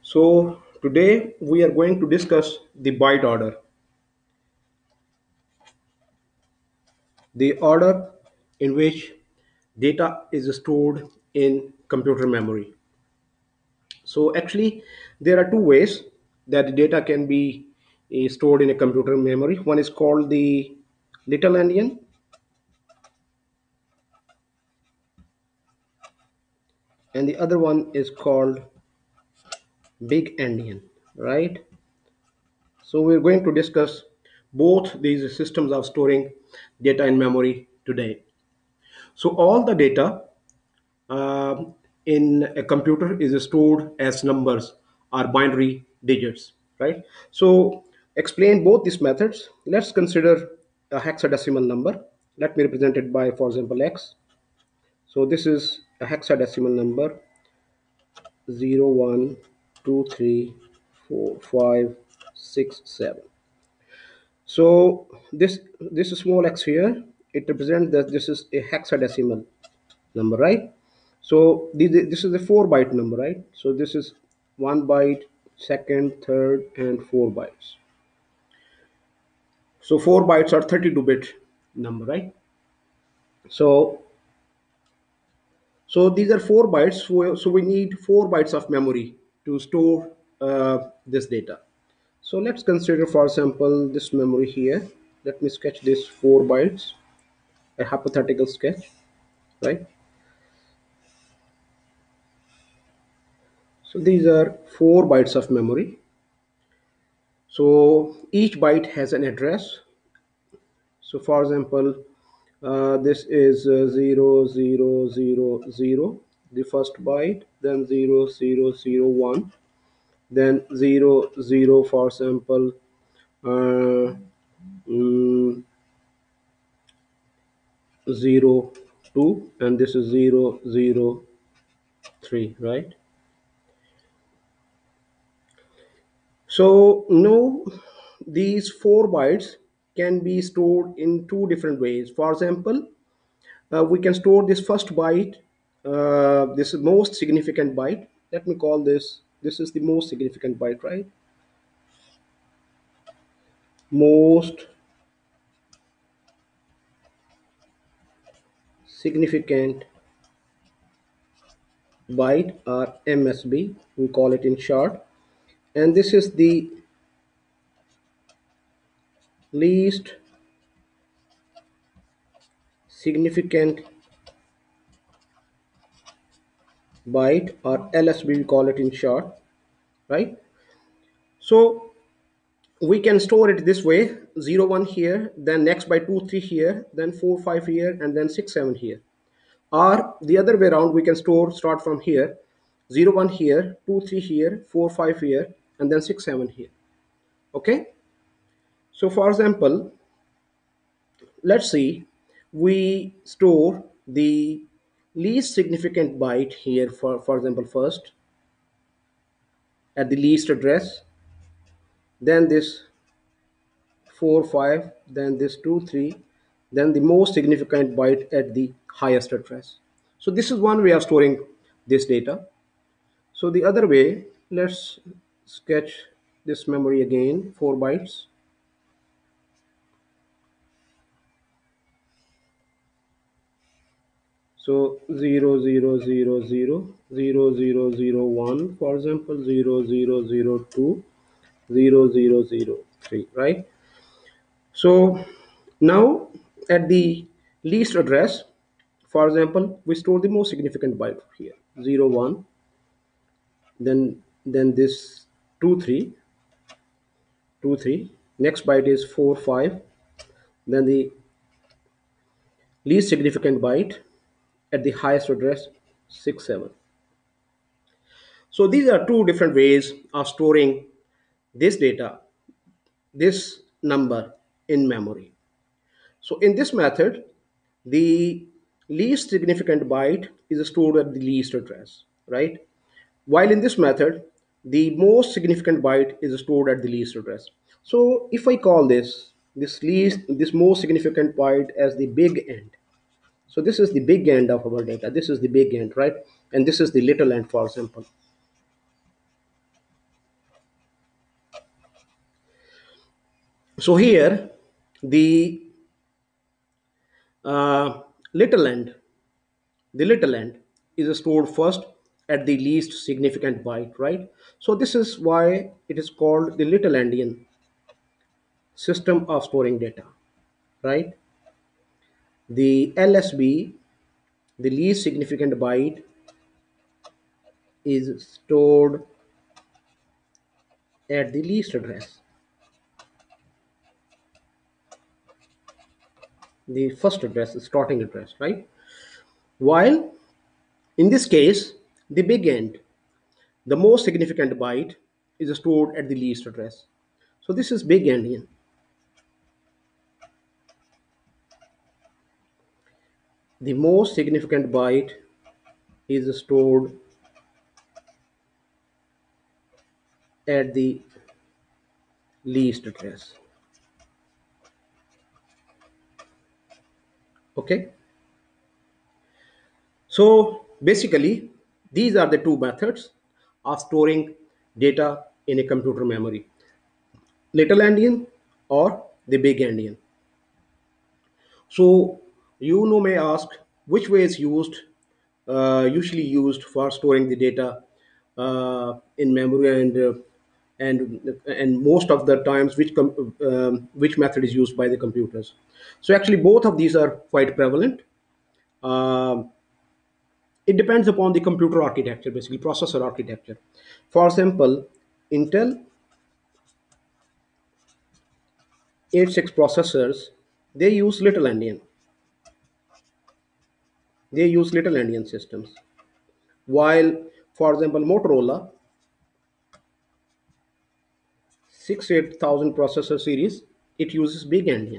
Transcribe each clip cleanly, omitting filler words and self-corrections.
So today we are going to discuss the byte order, the order in which data is stored in computer memory. So actually there are two ways that the data can be stored in a computer memory. One is called the little endian and the other one is called big endian, right? So we're going to discuss both these systems of storing data in memory today. So all the data in a computer is stored as numbers or binary digits, right? So explain both these methods. Let's consider a hexadecimal number. Let me represent it by, for example, x. So this is a hexadecimal number: 0 1 2 3 4 5 6 7. So this small x here, it represents that this is a hexadecimal number, right? So this is a 4 byte number, right? So this is 1 byte, second, third, and 4 bytes. So 4 bytes are 32-bit number, right? So these are 4 bytes. So we need 4 bytes of memory to store this data. So let's consider, for example, this memory here. Let me sketch this 4 bytes, a hypothetical sketch, right? So these are 4 bytes of memory. So each byte has an address. So for example, this is 0 0 0 0, the first byte, then 0 0 0 1, then 0 0, for example, uh, mm, 0 2, and this is 0 0 3, right? So now these 4 bytes can be stored in two different ways. For example, we can store this first byte, this most significant byte. Let me call this is the most significant byte, right? Most significant byte, or MSB, we call it in short. And this is the least significant byte, or LSB, we call it in short, right? So we can store it this way: 0 1 here, then next by 2 3 here, then 4 5 here, and then 6 7 here. Or the other way around, we can start from here: 0 1 here, 2 3 here, 4 5 here, and then 6 7 here. Okay. So for example, let's see, we store the least significant byte here, for example, first at the least address, then this 4 5, then this 2 3, then the most significant byte at the highest address. So this is one way of storing this data. So the other way, let's sketch this memory again: 4 bytes. So 0 0 0 0 0 0 0 1, for example, 0 0 0 2, 0 0 0 3, right? So now at the least address, for example, we store the most significant byte here: 0 1, then this 2 3, 2 3. Next byte is 4 5, then the least significant byte at the highest address, 6 7. So these are two different ways of storing this data, this number, in memory. So in this method, the least significant byte is stored at the least address, right? While in this method, the most significant byte is stored at the least address. So if I call this most significant byte as the big end, so this is the big end of our data. This is the big end, right? And this is the little end, for example. So here, the uh, little end, the little end is stored first at the least significant byte, right? So this is why it is called the little endian system of storing data, right? The LSB, the least significant byte, is stored at the least address, the first address, the starting address, right? While in this case, the big end, the most significant byte, is stored at the least address. So this is big endian. The most significant byte is stored at the least address. Okay. So basically, these are the two methods of storing data in a computer memory: little endian or the big endian. So you may ask which way is usually used for storing the data in memory, and most of the times which method is used by the computers. So actually both of these are quite prevalent. Um it depends upon the computer architecture, basically processor architecture. For example, Intel 86 processors, they use little endian. They use little endian systems. While, for example, Motorola 68000 processor series, it uses big endian,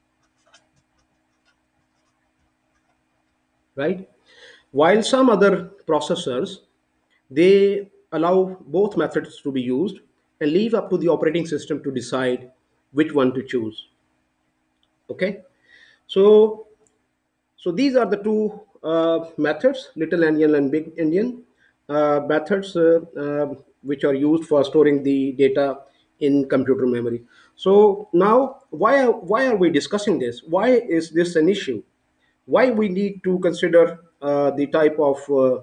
right? While some other processors, they allow both methods to be used and leave up to the operating system to decide which one to choose. Okay, so these are the two methods, little endian and big endian methods, which are used for storing the data in computer memory. So now, why are we discussing this? Why is this an issue? Why we need to consider the type of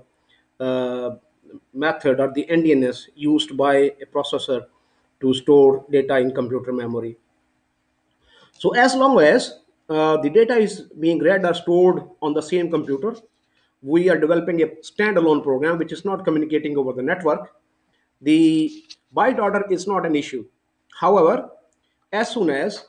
method or the endianness used by a processor to store data in computer memory? So as long as the data is being read or stored on the same computer, we are developing a standalone program which is not communicating over the network. The byte order is not an issue. However, as soon as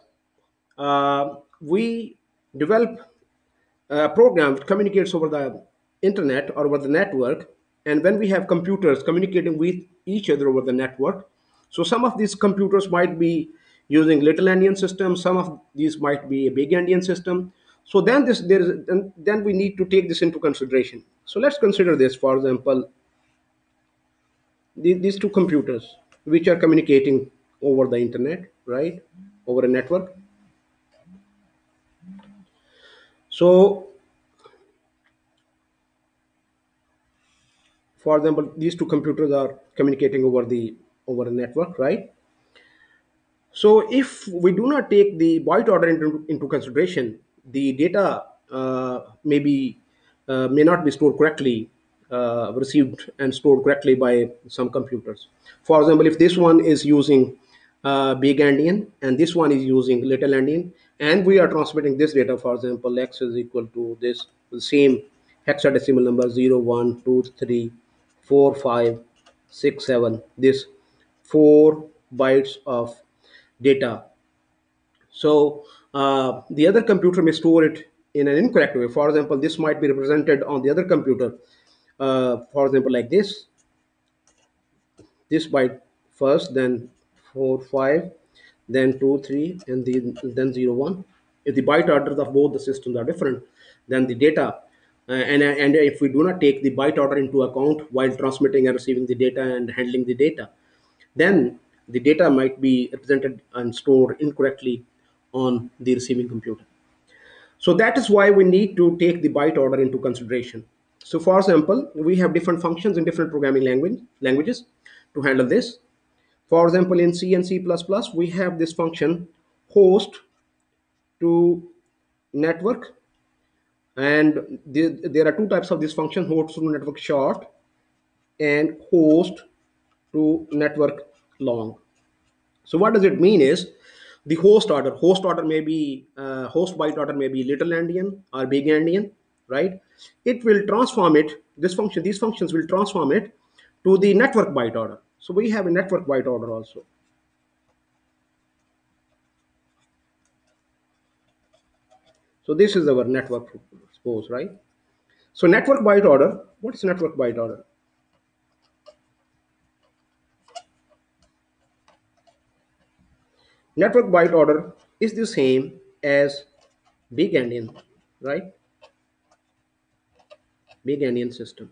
we develop program which communicates over the internet or over the network, and when we have computers communicating with each other over the network, so some of these computers might be using little endian system, some of these might be a big endian system. So then this there is then we need to take this into consideration. So let's consider this. For example, these two computers which are communicating over the internet, right, over a network. So for example, these two computers are communicating over a network, right? So if we do not take the byte order into consideration, the data may not be stored correctly, received and stored correctly by some computers. For example, if this one is using big endian and this one is using little endian, and we are transmitting this data, for example, x is equal to this, the same hexadecimal number 0, 1, 2, 3, 4, 5, 6, 7, this 4 bytes of data. So the other computer may store it in an incorrect way. For example, this might be represented on the other computer, for example, like this byte first, then 4, 5, then 2, 3, and then 0, 1. If the byte orders of both the systems are different, then the data, and if we do not take the byte order into account while transmitting and receiving the data and handling the data, then the data might be represented and stored incorrectly on the receiving computer. So that is why we need to take the byte order into consideration. So for example, we have different functions in different programming languages to handle this. For example, in C and C++, we have this function host to network, and there are two types of this function: host to network short and host to network long. So what does it mean is the host order may be host byte order may be little endian or big endian, right? It will transform it. These functions will transform it to the network byte order. So we have a network byte order also. So this is our network, suppose, right? So network byte order. What is network byte order? Network byte order is the same as big endian, right? Big endian system.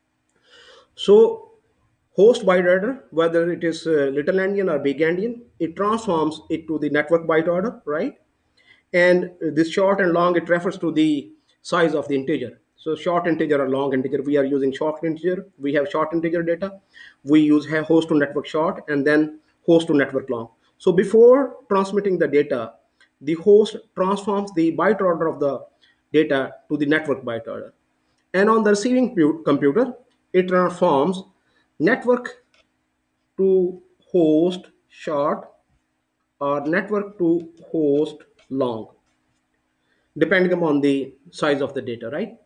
So host byte order, whether it is little endian or big endian, it transforms it to the network byte order, right? And this short and long, it refers to the size of the integer. So short integer or long integer, we are using short integer. We have short integer data. We use host to network short and then host to network long. So before transmitting the data, the host transforms the byte order of the data to the network byte order. And on the receiving computer, it transforms network to host short or network to host long, depending upon the size of the data, right?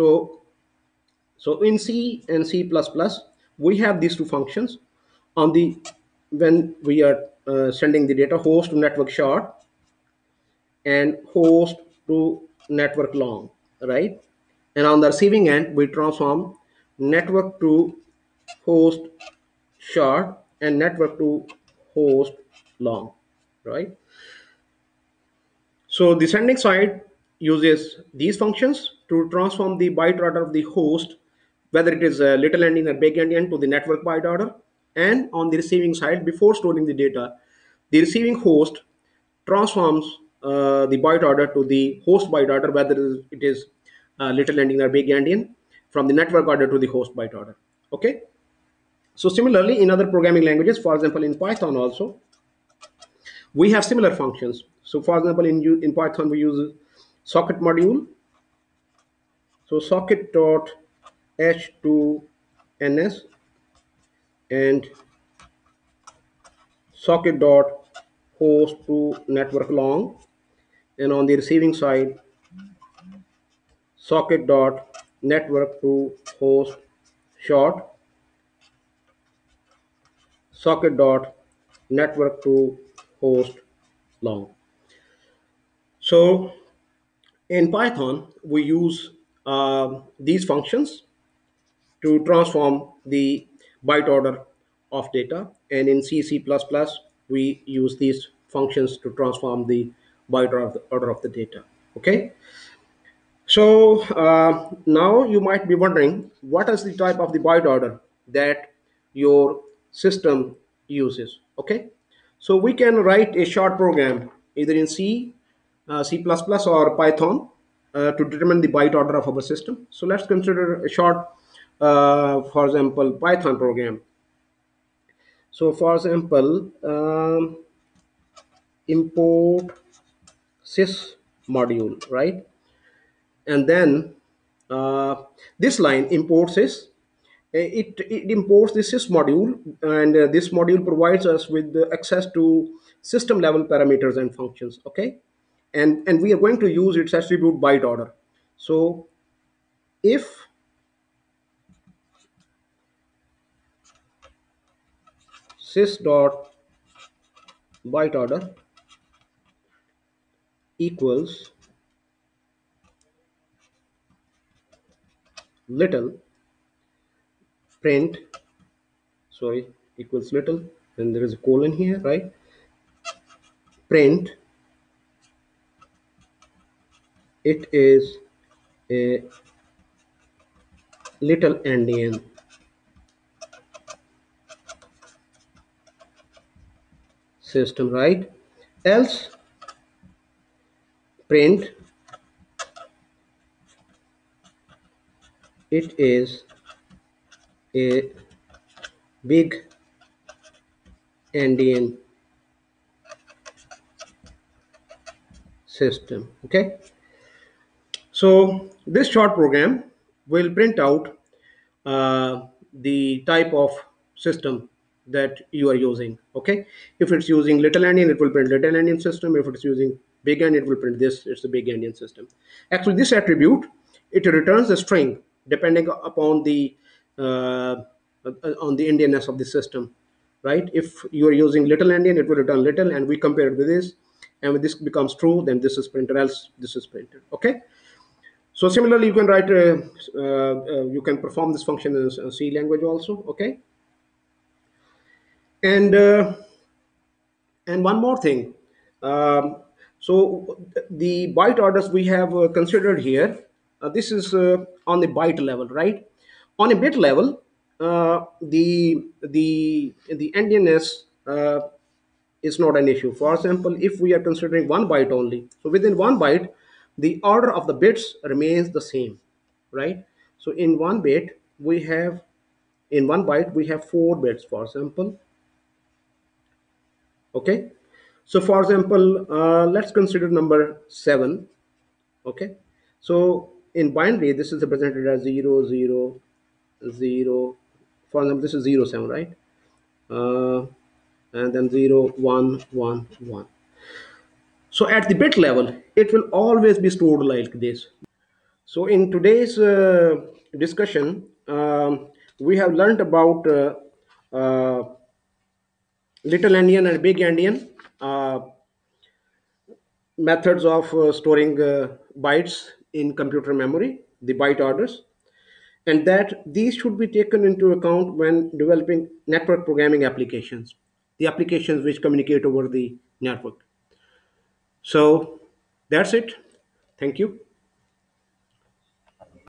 So in C and C++, we have these two functions. On the when we are sending the data, host to network short and host to network long, right? And on the receiving end, we transform network to host short and network to host long, right? So the sending side uses these functions to transform the byte order of the host, whether it is a little endian or big endian, to the network byte order. And on the receiving side, before storing the data, the receiving host transforms the byte order to the host byte order, whether it is little endian or big endian, from the network order to the host byte order. Okay. So similarly, in other programming languages, for example, in Python also, we have similar functions. So for example, in Python, we use socket module. So socket dot h2ns and socket dot host to network long, and on the receiving side, socket dot network to host short, socket dot network to host long. So in Python, we use these functions to transform the byte order of data. And in C++, we use these functions to transform the byte order of the data. Okay. So now you might be wondering, what is the type of the byte order that your system uses? Okay. So we can write a short program either in C, C++, or Python to determine the byte order of our system. So let's consider a short, for example, Python program. So for example, import sys module, right? And then this line imports sys. It imports the sys module, and this module provides us with the access to system level parameters and functions. Okay. And we are going to use its attribute byte order. So if sys dot byte order equals little print, sorry, equals little, and there is a colon here, right? Print, it is a little endian system, right? Else print, it is a big endian system. Okay, so this short program will print out the type of system that you are using. Okay, if it's using little endian, it will print little endian system. If it's using big endian, it will print this, it's the big endian system. Actually, this attribute, it returns a string depending upon the endianness of the system, right? If you are using little endian, it will return little, and we compare it with this, and when this becomes true, then this is printed, else this is printed. Okay, so similarly, you can write, you can perform this function in C language also. Okay, and one more thing. Um, so the byte orders we have considered here, this is on the byte level, right? On a bit level, the endianness is not an issue. For example, if we are considering one byte only, so within one byte, the order of the bits remains the same, right? So in one bit, we have, in one byte, we have 4 bits, for example. Okay, so for example, let's consider number 7. Okay, so in binary, this is represented as 0, 0, 0. For example, this is 0, 7, right? uh, and then 0, 1, 1, 1. So at the bit level, it will always be stored like this. So in today's discussion, we have learned about little endian and big endian methods of storing bytes in computer memory, the byte orders, and that these should be taken into account when developing network programming applications, the applications which communicate over the network. So that's it. Thank you.